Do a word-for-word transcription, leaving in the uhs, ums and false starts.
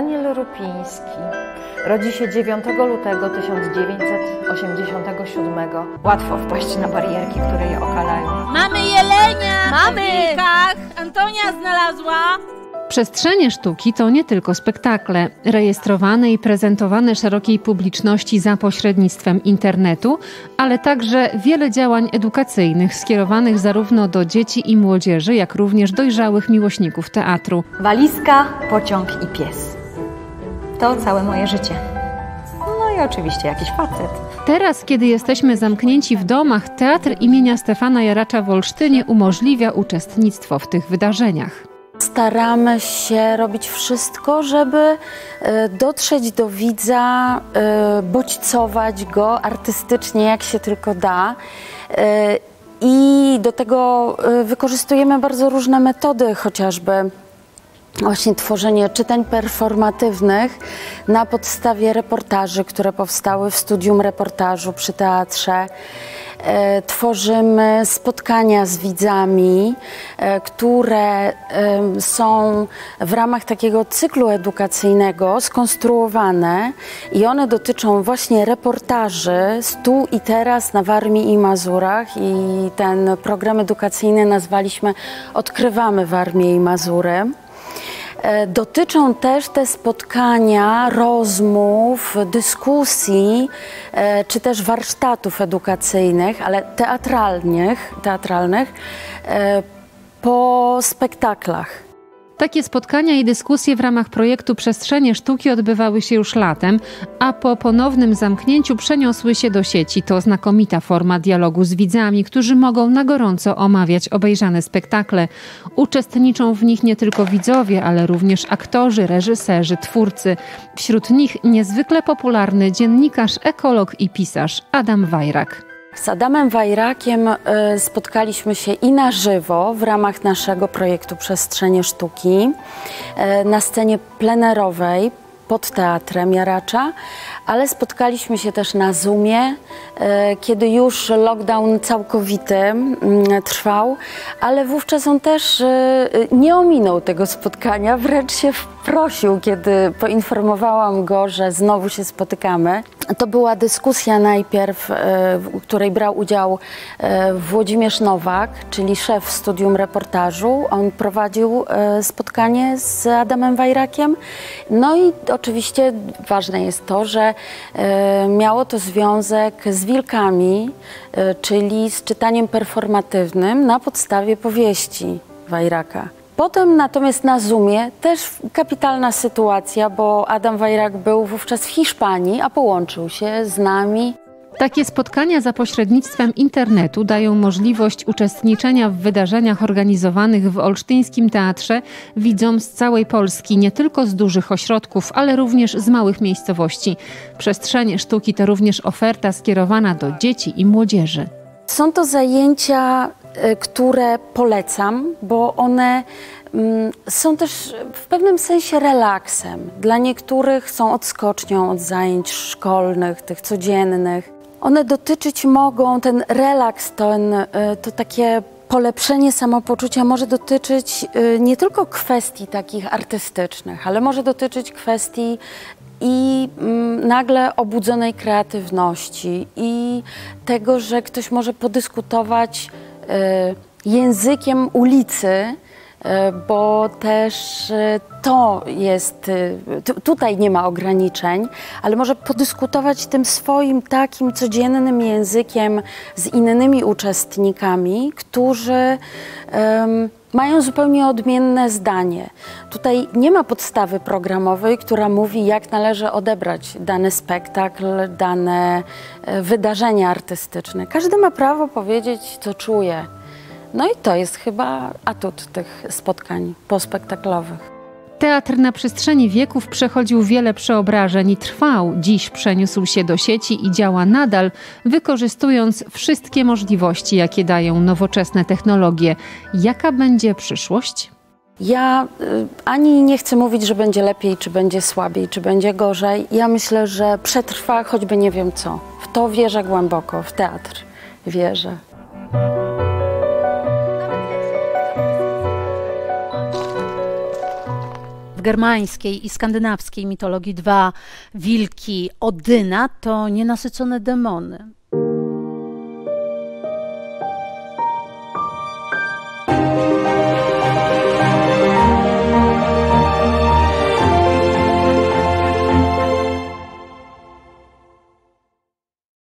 Daniel Rupiński rodzi się dziewiątego lutego tysiąc dziewięćset osiemdziesiątego siódmego. Łatwo wpaść na barierki, które je okalają. Mamy jelenia! Mamy! W wilkach. Antonia znalazła! Przestrzenie sztuki to nie tylko spektakle, rejestrowane i prezentowane szerokiej publiczności za pośrednictwem internetu, ale także wiele działań edukacyjnych skierowanych zarówno do dzieci i młodzieży, jak również dojrzałych miłośników teatru. Walizka, pociąg i pies. To całe moje życie. No i oczywiście jakiś facet. Teraz, kiedy jesteśmy zamknięci w domach, Teatr imienia Stefana Jaracza w Olsztynie umożliwia uczestnictwo w tych wydarzeniach. Staramy się robić wszystko, żeby dotrzeć do widza, bodźcować go artystycznie, jak się tylko da. I do tego wykorzystujemy bardzo różne metody, chociażby właśnie tworzenie czytań performatywnych na podstawie reportaży, które powstały w studium reportażu przy teatrze. E, tworzymy spotkania z widzami, e, które e, są w ramach takiego cyklu edukacyjnego skonstruowane i one dotyczą właśnie reportaży z tu i teraz na Warmii i Mazurach i ten program edukacyjny nazwaliśmy Odkrywamy Warmię i Mazury. Dotyczą też te spotkania, rozmów, dyskusji, czy też warsztatów edukacyjnych, ale teatralnych, teatralnych po spektaklach. Takie spotkania i dyskusje w ramach projektu Przestrzenie Sztuki odbywały się już latem, a po ponownym zamknięciu przeniosły się do sieci. To znakomita forma dialogu z widzami, którzy mogą na gorąco omawiać obejrzane spektakle. Uczestniczą w nich nie tylko widzowie, ale również aktorzy, reżyserzy, twórcy. Wśród nich niezwykle popularny dziennikarz, ekolog i pisarz Adam Wajrak. Z Adamem Wajrakiem spotkaliśmy się i na żywo w ramach naszego projektu Przestrzenie Sztuki na scenie plenerowej pod Teatrem Jaracza, ale spotkaliśmy się też na Zoomie, kiedy już lockdown całkowity trwał, ale wówczas on też nie ominął tego spotkania, wręcz się wprosił, kiedy poinformowałam go, że znowu się spotykamy. To była dyskusja najpierw, w której brał udział Włodzimierz Nowak, czyli szef studium reportażu. On prowadził spotkanie z Adamem Wajrakiem. No i oczywiście ważne jest to, że miało to związek z wilkami, czyli z czytaniem performatywnym na podstawie powieści Wajraka. Potem natomiast na Zoomie też kapitalna sytuacja, bo Adam Wajrak był wówczas w Hiszpanii, a połączył się z nami. Takie spotkania za pośrednictwem internetu dają możliwość uczestniczenia w wydarzeniach organizowanych w Olsztyńskim Teatrze widzom z całej Polski, nie tylko z dużych ośrodków, ale również z małych miejscowości. Przestrzenie Sztuki to również oferta skierowana do dzieci i młodzieży. Są to zajęcia, które polecam, bo one mm, są też w pewnym sensie relaksem. Dla niektórych są odskocznią od zajęć szkolnych, tych codziennych. One dotyczyć mogą, ten relaks, ten, to takie polepszenie samopoczucia może dotyczyć nie tylko kwestii takich artystycznych, ale może dotyczyć kwestii i mm, nagle obudzonej kreatywności i tego, że ktoś może podyskutować y, językiem ulicy, y, bo też y, to jest, y, tutaj nie ma ograniczeń, ale może podyskutować tym swoim takim codziennym językiem z innymi uczestnikami, którzy y, mają zupełnie odmienne zdanie. Tutaj nie ma podstawy programowej, która mówi, jak należy odebrać dany spektakl, dane wydarzenie artystyczne. Każdy ma prawo powiedzieć, co czuje. No i to jest chyba atut tych spotkań pospektaklowych. Teatr na przestrzeni wieków przechodził wiele przeobrażeń i trwał. Dziś przeniósł się do sieci i działa nadal, wykorzystując wszystkie możliwości, jakie dają nowoczesne technologie. Jaka będzie przyszłość? Ja y, ani nie chcę mówić, że będzie lepiej, czy będzie słabiej, czy będzie gorzej. Ja myślę, że przetrwa choćby nie wiem co. W to wierzę głęboko, w teatr wierzę. W germańskiej i skandynawskiej mitologii dwa wilki Odyna to nienasycone demony.